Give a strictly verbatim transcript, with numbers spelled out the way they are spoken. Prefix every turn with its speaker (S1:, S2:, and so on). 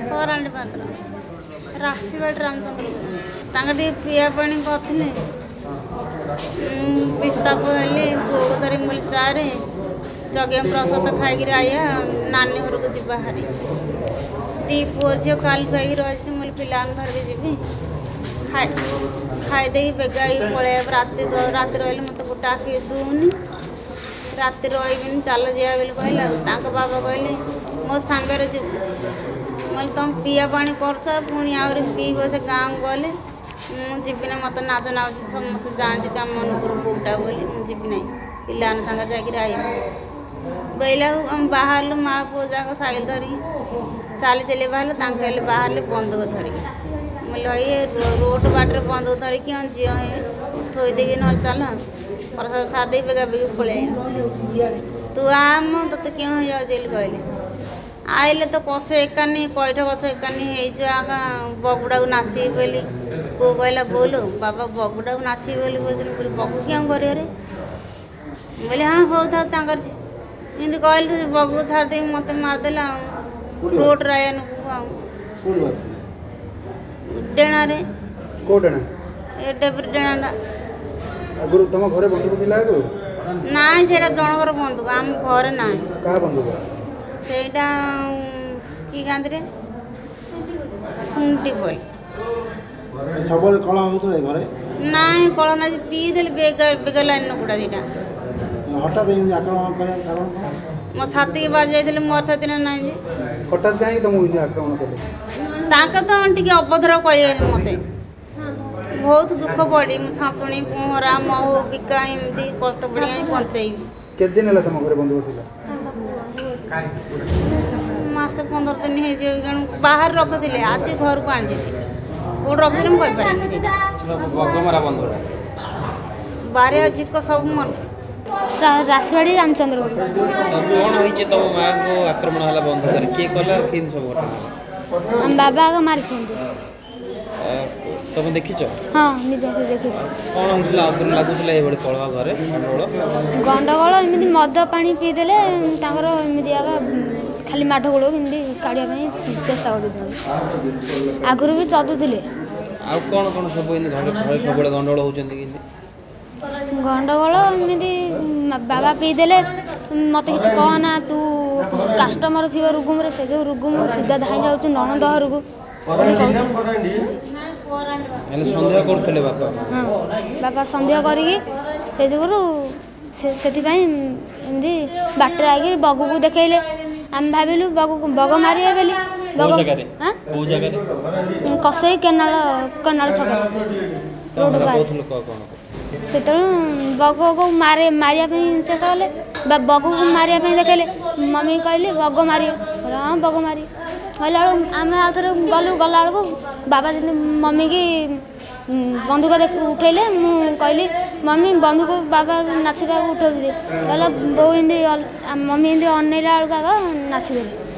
S1: परांडी पात्र राशीबाट रामचंद्र पिया पानी करते विस्ताप हेली पुओ धरिक बोली चारे जगे प्रसाद खाई आया नानी घर को जी बाहरी दी पुओ झील काल खाई रही बोली पिला धरिक जी खाई खाईदे बेगा पलि राति राति रही मत गोटे आखि दूनी राति रही चल जा कहला बाबा कहले मो सांगे जी मैं तुम पिया पानी कर पुणी आहरी पीब से गाँव गले मुझे मत नाच नाच समस्त जानते तुम अनुपुर बोटा बोली मुझे ना पिला सांगे जाकर आई बैला आम बाहर माँ पुओ जाक साइल धरिकी चली चली बाहर बाहर बंदूक धरिकी बोले ये रोड बाटर बंदूक धरिकी झी थोई देगी ना चल प्रसाद सादे बेगा बेगी पलि तू आम तो क्यों जेल कहले आइले तो कसे एकानी कैठ गछ एकानी हो बगुड़ा को नाची बोली पो कहला बोलो बाबा बगुड़ा को नाची बोली बोल बगु क्या कर बोले हाँ हो था एमती कहले बगु छाड़ी मत मारदेला रोड रायन डेणा रे ए डेबरी डेणा
S2: आगुरु तुम घरे बंदूक थिला आगुरु
S1: ना सेटा जनकर बंदूक आम घरे ना
S2: का बंदूक
S1: सेटा की गांधरे सुंटी बोल
S2: सबले कला होतो घरे
S1: नाई कला ना पी देले बेगा बेगा लाइन नकुडा दिटा
S2: हठात एमती आक्रमण करे कारण
S1: मो छाती के बाज जाइले मोर छाती ना नाही
S2: हठात काहे तुम इने आक्रमण करे
S1: ताका तो टिके अभद्र कहे मते बहुत दुख पड़ी मो छातुणी पहरा महू बिका एमती कष्ट पड़ी बचाई
S2: के दिन हला तुम घरे बंदूक थिला
S1: मासे पंद्रह दिन हो बाहर रखुले आज घर को आनी कौट रखी मुझे बारे झिक सब मन
S3: राशवाड़ी रामचंद्र
S4: कौन होइचे तो मां को आक्रमण हला बंद कर के कला किन सब घटना
S3: हम बाबा को मारी छंती
S4: तुम देखिछ
S3: हां निज के देखि
S4: कौन होतला अदर लागुतला ए बडे कळवा घरे गंडगोल
S3: गंडगोल एमिति मद पानी पी देले ताकर एमिति आगा खाली माठ गोल एमिति काढिया पई चेष्टा करदे आगुरु भी चदुथिले
S4: आ कौन कौन सब इन घरे घरे सब बडे गंडगोल होचंती किन
S3: गंडगोल एमिति बाबा पी देले मते किछ कहना तू कस्टमर थिव रुगुम रे से जो रुगुम सीधा धाई जाउछ ननद हरगु
S4: सन्देह करते बापा
S3: हाँ बापा सन्देह करी से एमती बाटर आगे बगु को देखले आम भाविलु बगु बग मारे बोली कसई केनाल केनाल छक से बग को मारे मारिया चेष्टा कले बग को मारिया देखले मम्मी कहले बग मार हाँ बग मारी कहला आम आउ थे गलु गला बेलू बाबा जी मम्मी की बंधुक देख उठेले मु कहली मम्मी बंधुक बाबा नाचिदा उठे कहला बो इं मम्मी इं अनैला बेलू नाचिदेली